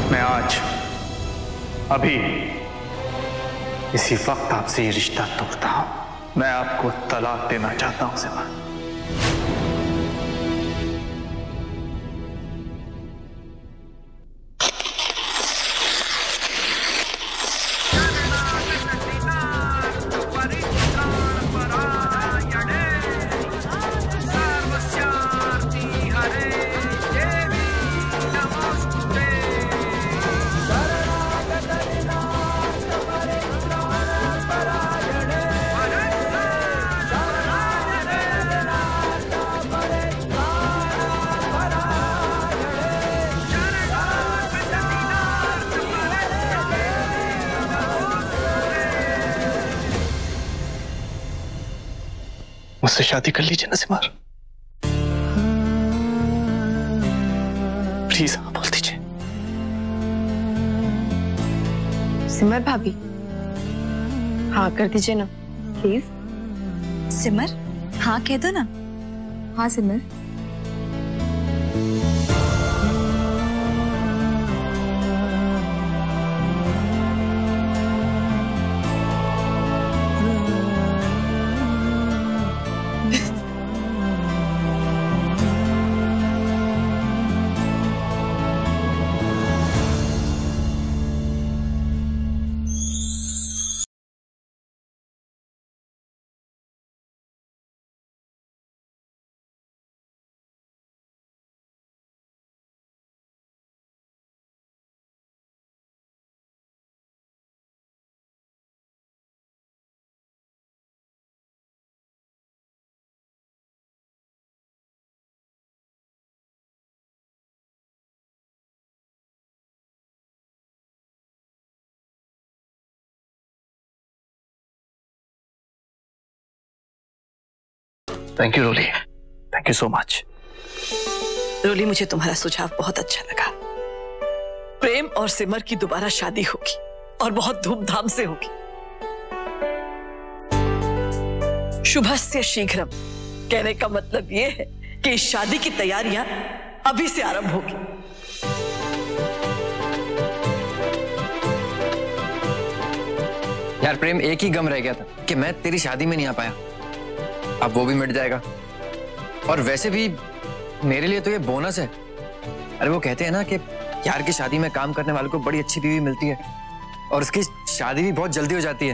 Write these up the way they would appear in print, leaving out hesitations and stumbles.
मैं आज अभी इसी वक्त आपसे ये रिश्ता तोड़ता हूं। मैं आपको तलाक देना चाहता हूं सिमर। मुझसे शादी कर लीजिए ना सिमार, प्लीज हाँ बोल दीजिए। सिमर भाभी हाँ कर दीजिए ना प्लीज। सिमर हाँ कह दो ना। हाँ Simar. Thank you Roli, thank you so much. Roli मुझे तुम्हारा सुझाव बहुत अच्छा लगा। प्रेम और सिमर की दोबारा शादी होगी और बहुत धूमधाम से होगी। शुभस्य शीघ्रम कहने का मतलब यह है कि इस शादी की तैयारियां अभी से आरंभ होगी। यार प्रेम, एक ही गम रह गया था कि मैं तेरी शादी में नहीं आ पाया। अब वो भी मिट जाएगा। और वैसे भी मेरे लिए तो ये बोनस है। अरे वो कहते हैं ना कि यार की शादी में काम करने वालों को बड़ी अच्छी बीवी मिलती है और उसकी शादी भी बहुत जल्दी हो जाती है।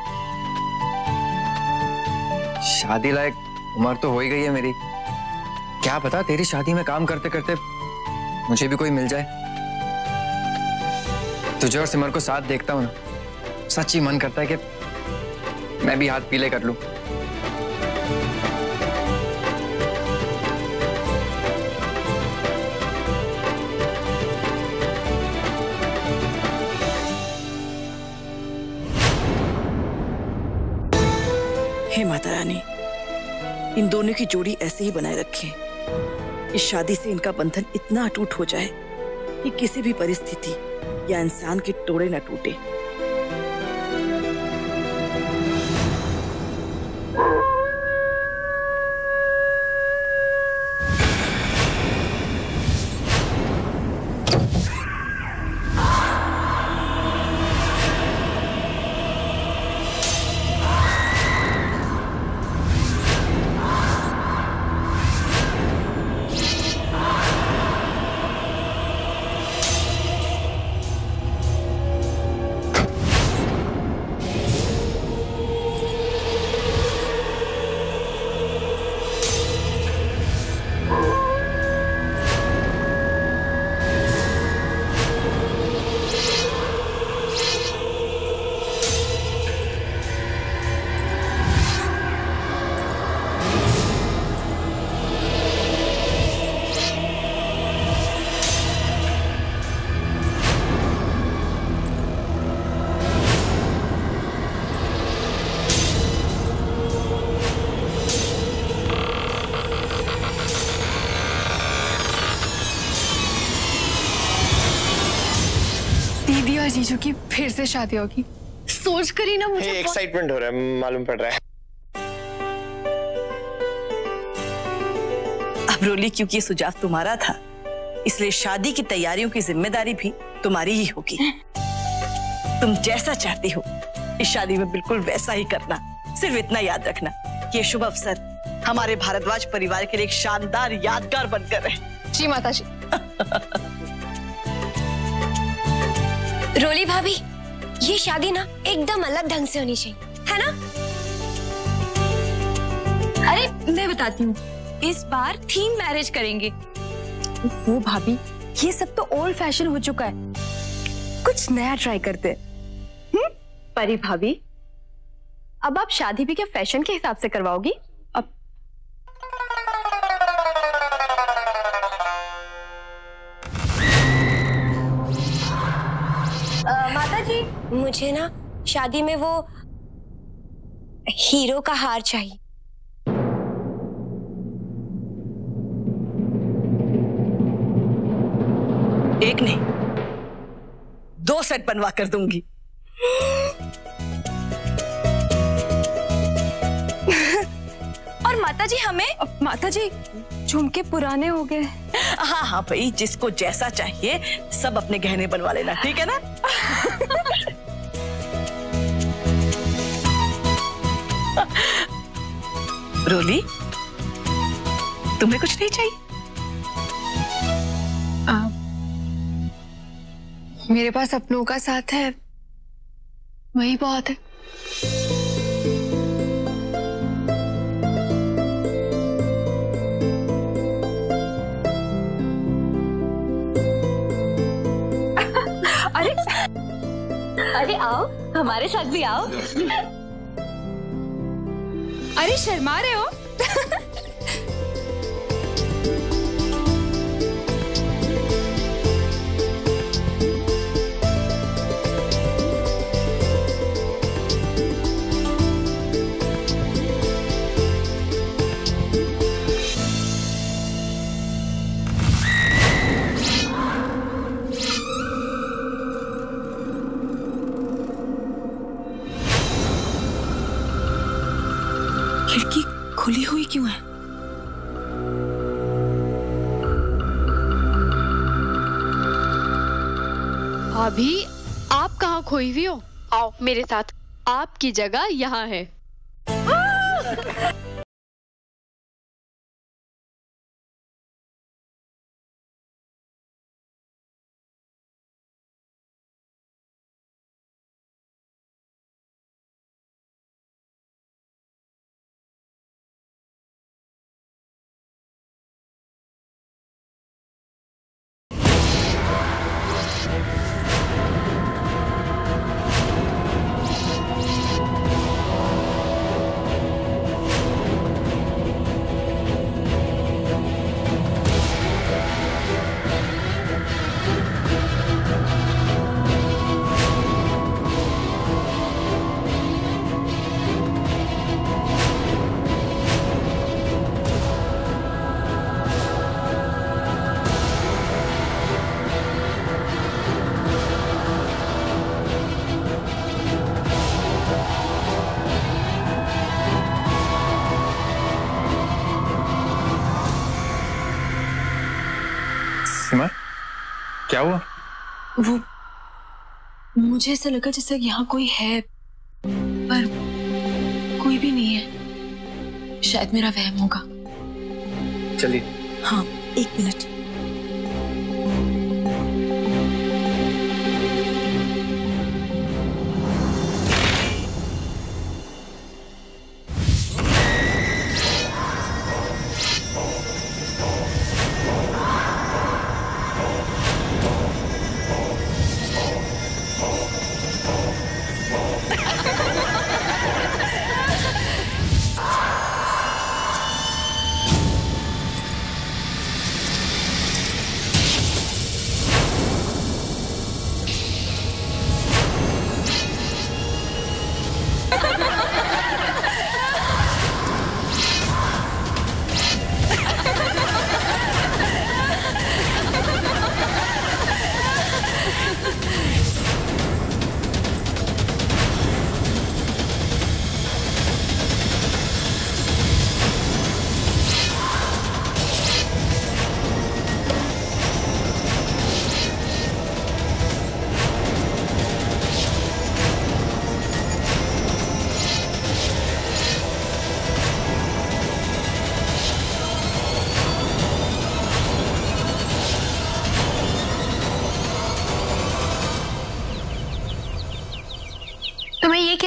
शादी लायक उम्र तो हो ही गई है मेरी। क्या पता तेरी शादी में काम करते करते मुझे भी कोई मिल जाए। तुझे और सिमर को साथ देखता हूं ना, सच ही मन करता है कि मैं भी हाथ पीले कर लूं। हे माता रानी, इन दोनों की जोड़ी ऐसे ही बनाए रखें। इस शादी से इनका बंधन इतना अटूट हो जाए कि किसी भी परिस्थिति या इंसान के टोड़े न टूटे। जीजू की फिर से शादी होगी, सोच कर ही ना मुझे एक्साइटमेंट हो रहा है, मालूम पड़ रहा है। अब रोली, क्योंकि ये सुझाव तुम्हारा था, इसलिए शादी की तैयारियों की जिम्मेदारी भी तुम्हारी ही होगी। तुम जैसा चाहती हो इस शादी में बिल्कुल वैसा ही करना। सिर्फ इतना याद रखना, ये शुभ अवसर हमारे भारद्वाज परिवार के लिए एक शानदार यादगार बनकर रहे। जी माताजी। रोली भाभी, ये शादी ना एकदम अलग ढंग से होनी चाहिए, है ना? अरे मैं बताती हूँ, इस बार थीम मैरिज करेंगे। वो भाभी, ये सब तो ओल्ड फैशन हो चुका है, कुछ नया ट्राई करते हैं। परी भाभी, अब आप शादी भी क्या फैशन के हिसाब से करवाओगी? अब माताजी, मुझे ना शादी में वो हीरो का हार चाहिए। एक नहीं, 2 सेट बनवा कर दूंगी। और माताजी हमें, माताजी झुमके पुराने हो गए। हाँ हाँ भाई, जिसको जैसा चाहिए सब अपने गहने बनवा लेना, ठीक है ना? रोली, तुम्हें कुछ नहीं चाहिए? मेरे पास अपनों का साथ है, वही बहुत है। अरे अरे आओ, हमारे साथ भी आओ। अरे शर्मा रहे हो? खिड़की खुली हुई क्यों है? भाभी, आप कहाँ खोई हुई हो? आओ मेरे साथ, आपकी जगह यहाँ है। सिमर, क्या हुआ? वो मुझे ऐसा लगा जैसे यहाँ कोई है, पर कोई भी नहीं है। शायद मेरा वहम होगा। चलिए। हाँ, 1 मिनट।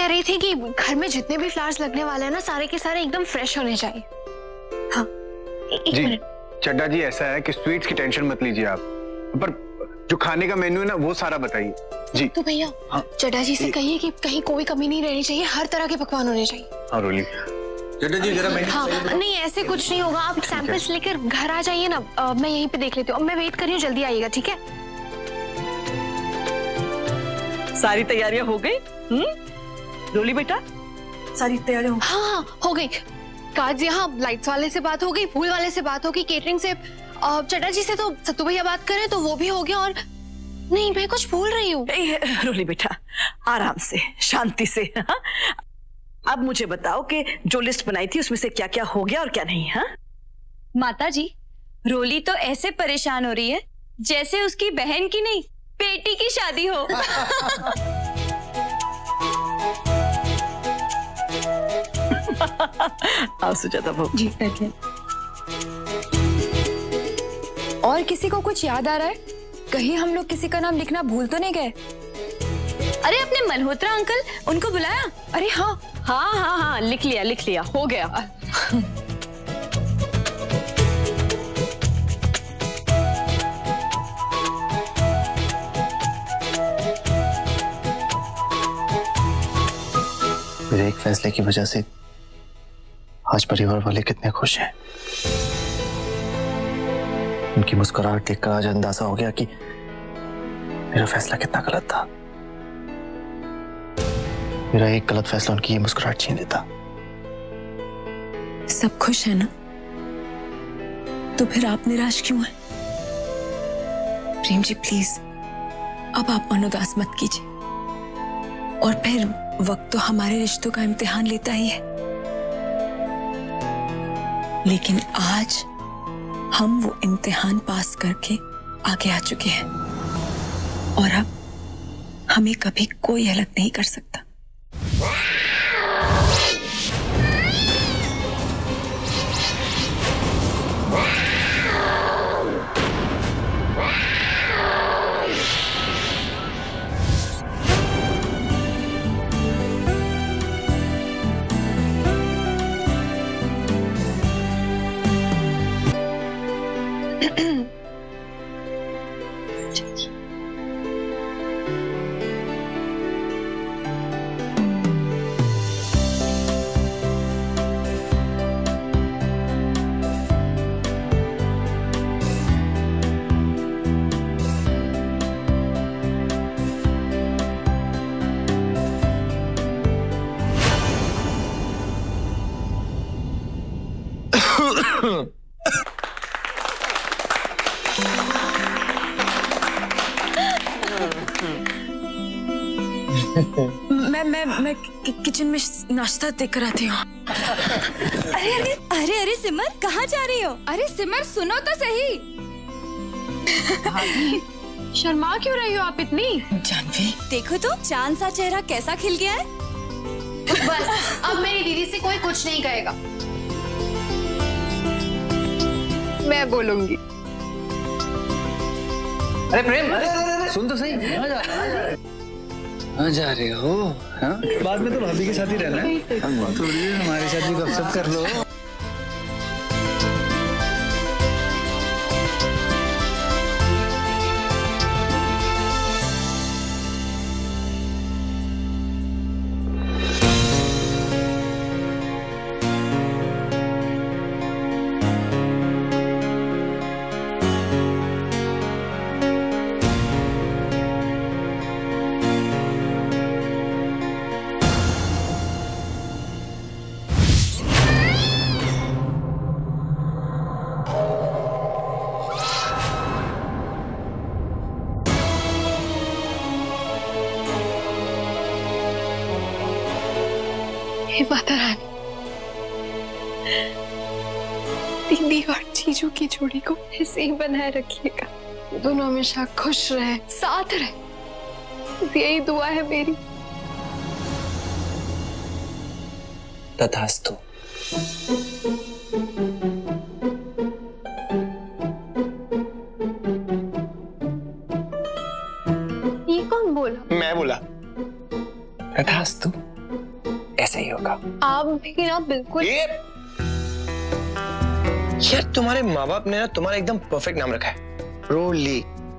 कह रही थी कि घर में जितने भी फ्लावर्स लगने वाले हैं ना, सारे के सारे एकदम फ्रेश होने चाहिए। हाँ, एक जी मिनट। चड्डा जी, ऐसा है कि स्वीट्स की टेंशन मत लीजिए आप, पर जो खाने का मेन्यू है ना वो सारा बताइए जी। तो भैया चड्डा जी से कहिए कि कहीं कोई कमी नहीं रहनी चाहिए, हर तरह के पकवान होने चाहिए। हाँ रोली। चड्डा जी जरा मैं हाँ नहीं, ऐसे कुछ नहीं होगा, आप सैंपल्स लेकर घर आ जाइए ना, मैं यहीं पे देख लेती हूँ। मैं वेट कर रही हूँ, जल्दी आइएगा, ठीक है? सारी तैयारियां हो गई? रोली बेटा, सारी तैयारियां हाँ हो गई। काज यहाँ लाइट्स वाले से बात हो गई, फूल वाले से बात हो गई, केटरिंग से, चड्डा जी से तो सत्तू भैया बात करें तो वो भी हो गया। और नहीं, मैं कुछ भूल रही हूँ। रोली बेटा, आराम से, शांति से। हाँ? अब मुझे बताओ कि जो लिस्ट बनाई थी उसमें से क्या क्या हो गया और क्या नहीं। हाँ माताजी, रोली तो ऐसे परेशान हो रही है जैसे उसकी बहन की नहीं, बेटी की शादी हो। आओ सुजाता बहू जी, बैठिए। और किसी को कुछ याद आ रहा है? कहीं हम लोग किसी का नाम लिखना भूल तो नहीं गए? अरे अपने मल्होत्रा अंकल, उनको बुलाया? अरे हाँ हाँ हाँ हाँ, लिख लिया, हो गया। मेरे एक फैसले की वजह से आज परिवार वाले कितने खुश हैं। उनकी मुस्कुराहट देखकर आज अंदाजा हो गया कि मेरा फैसला कितना गलत था। मेरा एक गलत फैसला उनकी ये मुस्कुराहट छीन देता। सब खुश है ना, तो फिर आप निराश क्यों हैं? प्रेम जी प्लीज, अब आप मनोदास मत कीजिए। और फिर वक्त तो हमारे रिश्तों का इम्तिहान लेता ही है, लेकिन आज हम वो इम्तिहान पास करके आगे आ चुके हैं और अब हमें कभी कोई अलग नहीं कर सकता। मैं किचन में नाश्ता देकर आती हूँ। अरे सिमर, कहाँ जा रही हो? अरे सिमर सुनो तो सही। शर्मा क्यों रही हो आप इतनी? जानवी देखो तो, चांद सा चेहरा कैसा खिल गया है। बस अब मेरी दीदी से कोई कुछ नहीं कहेगा, मैं बोलूंगी। अरे प्रेम, सुन तो सही। कहाँ जा रहे हो? हाँ? बाद में तो भाभी के साथ ही रहना है। तो हमारे साथ भी गपशप कर लो। हे माता रानी, दीदी और जीजू की जोड़ी को ऐसे ही बनाए रखिएगा। दोनों हमेशा खुश रहे, साथ रहे, बस यही दुआ है मेरी। तथास्तु। ये कौन बोला? मैं बोला। तथास्तु। आप भी ना बिल्कुल। यार तुम्हारे माँ बाप ने ना तुम्हारा एकदम परफेक्ट नाम रखा है, रोली।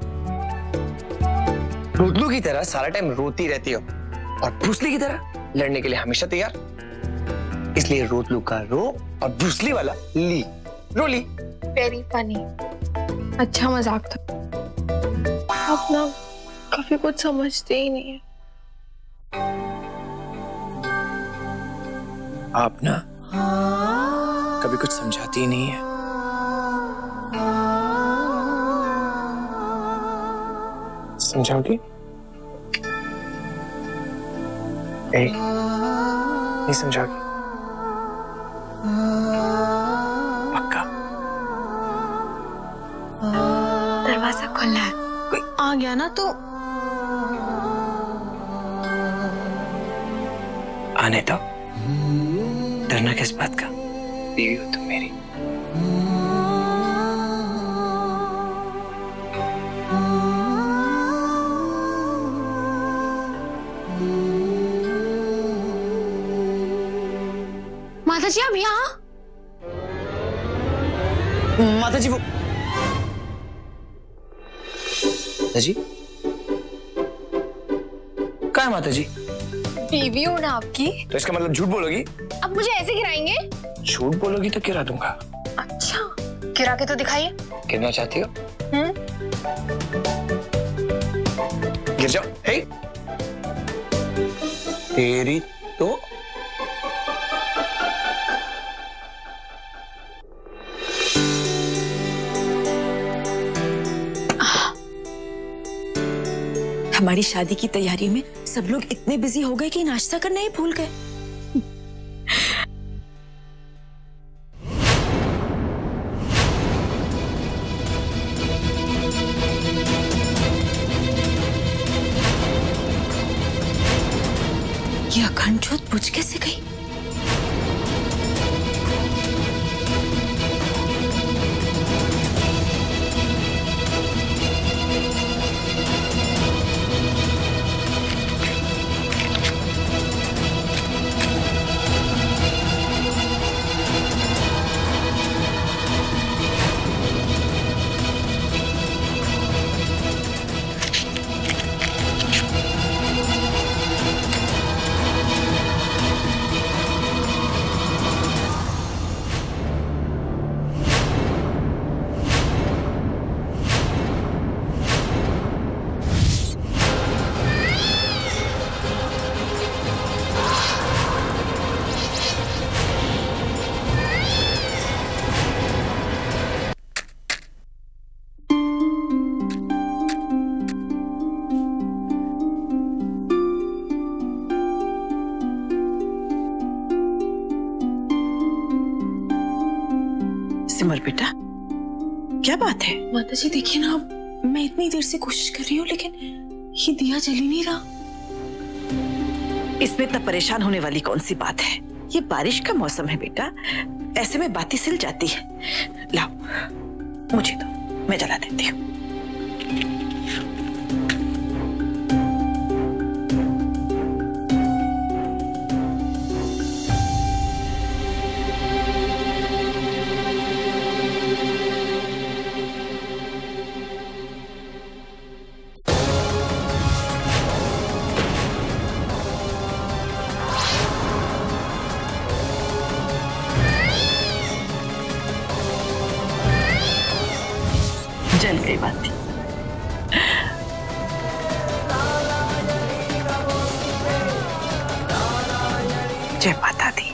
रोतलू की तरह सारा टाइम रोती रहती हो और ब्रूसली की तरह लड़ने के लिए हमेशा तैयार। इसलिए रोतलू का रो और ब्रूसली वाला ली, रोली। Very funny. अच्छा मजाक था। आप ना कभी कुछ समझते ही नहीं है। आप ना कभी कुछ समझाती ही नहीं है। समझाओगी? नहीं समझाओगी? पक्का? दरवाजा खुला है, कोई आ गया ना तो। आने दो, डरना किस बात का? बीवी हो तुम मेरी। माताजी आप यहाँ? माताजी वो माताजी कहाँ है माताजी? बीवी हो ना आपकी। तो इसका मतलब झूठ बोलोगी? अब मुझे ऐसे गिराएंगे? झूठ बोलोगी तो गिरा दूंगा। अच्छा गिरा के तो दिखाइए। गिरना चाहती हो? गिर जाओ। हे तेरी तो हमारी शादी की तैयारी में सब लोग इतने बिजी हो गए कि नाश्ता करना ही भूल गए। ये अखंड ज्योत बुझ कैसे गई? सिमर बेटा, क्या बात है? माताजी देखिए ना, मैं इतनी देर से कोशिश कर रही हूँ लेकिन ये दिया जल ही नहीं रहा। इसमें इतना परेशान होने वाली कौन सी बात है? ये बारिश का मौसम है बेटा, ऐसे में बातें सिल जाती है। लाओ मुझे दो, मैं जला देती हूँ। जल गई बात। जय माता दी।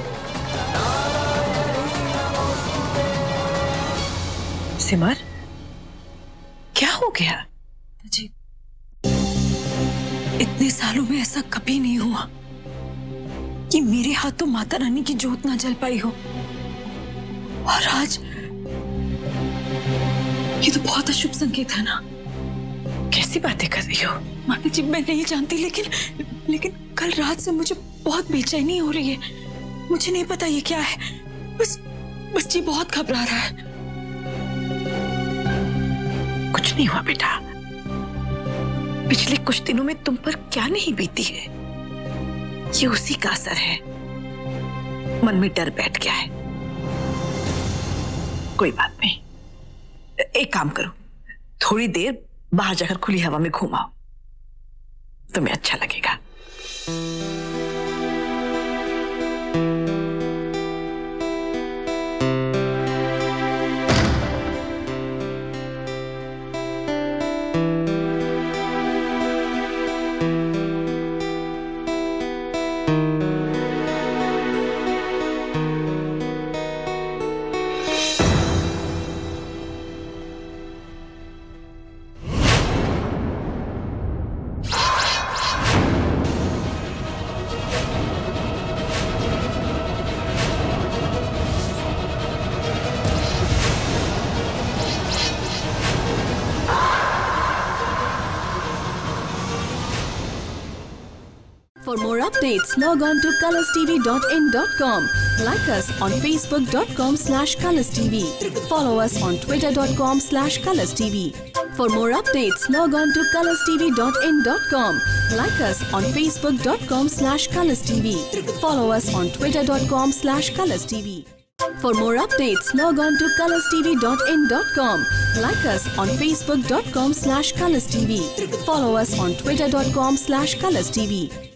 सिमर, क्या हो गया? जी, इतने सालों में ऐसा कभी नहीं हुआ कि मेरे हाथों माता रानी की जोत ना जल पाई हो, और आज ये तो बहुत अशुभ संकेत है ना। कैसी बातें कर रही हो? माता जी मैं नहीं जानती, लेकिन कल रात से मुझे बहुत बेचैनी हो रही है। मुझे नहीं पता ये क्या है, बस जी बहुत घबरा रहा है। कुछ नहीं हुआ बेटा, पिछले कुछ दिनों में तुम पर क्या नहीं बीती है, ये उसी का असर है। मन में डर बैठ गया है। कोई बात नहीं, एक काम करो, थोड़ी देर बाहर जाकर खुली हवा में घूमाओ, तुम्हें अच्छा लगेगा। For more updates, log on to colorstv.in.com. Like us on facebook.com/colorstv. Follow us on twitter.com/colorstv. For more updates, log on to colorstv.in.com. Like us on facebook.com/colorstv. Follow us on twitter.com/colorstv. For more updates, log on to colorstv.in.com. Like us on facebook.com/colorstv. Follow us on twitter.com/colorstv.